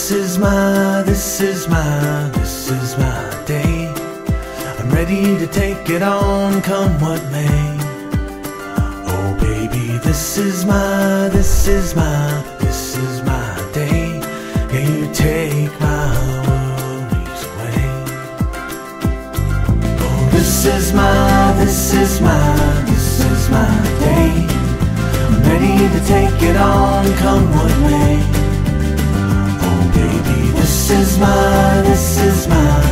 this is my day. I'm ready to take it on, come what may. Oh baby, this is my day. Yeah, you take my worries away. Oh, this is my day. I'm ready to take it on, come what may. Oh baby, this is my